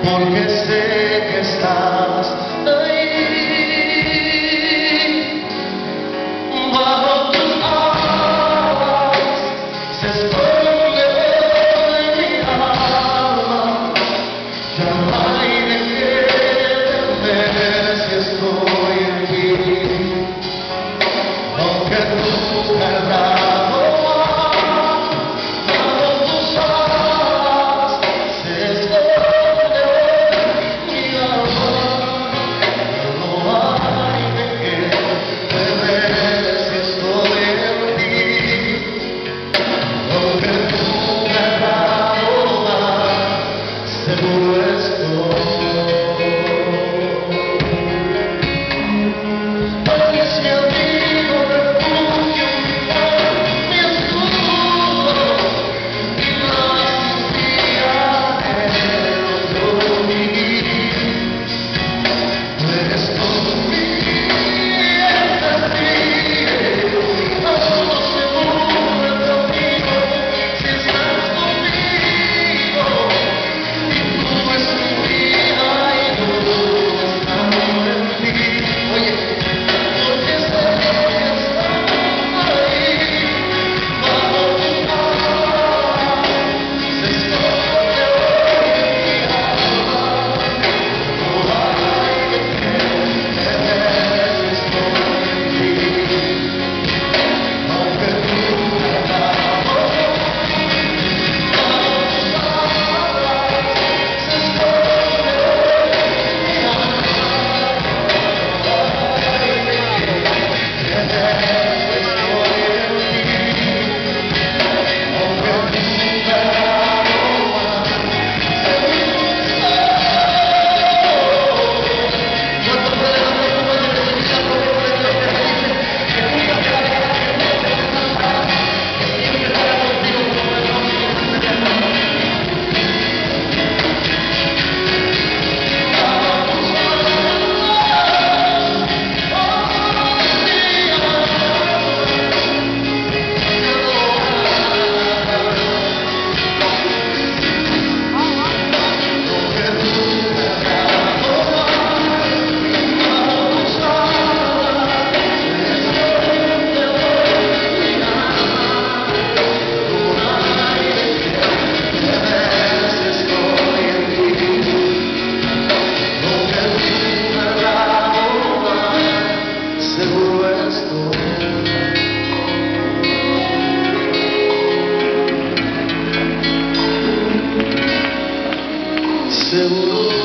porque sé que estás ahí. Bajo tus alas se esconde mi alma, ya no hay de qué temer si estoy en ti. Aunque tú querrás volar, bajo tus alas se esconde mi alma, ya no hay de qué temer si estoy en ti. Aunque tú querrás volar, seguro estoy. Eres mi amigo, refugio, mi paz, mi escudo, y más día anhelo vivir. Tú eres todo mi destino, todo seguro el camino, si estás conmigo, y tú es mi vida y yo estamos en ti. Oye, porque sé que estás ahí, bajo tus alas se esconde mi alma, no hay de qué temer si estoy en ti. Aunque tú querrás volar, bajo tus alas se esconde mi alma, no hay de qué temer si estoy en ti. Aunque tú querrás volar, seguro estoy. Seguro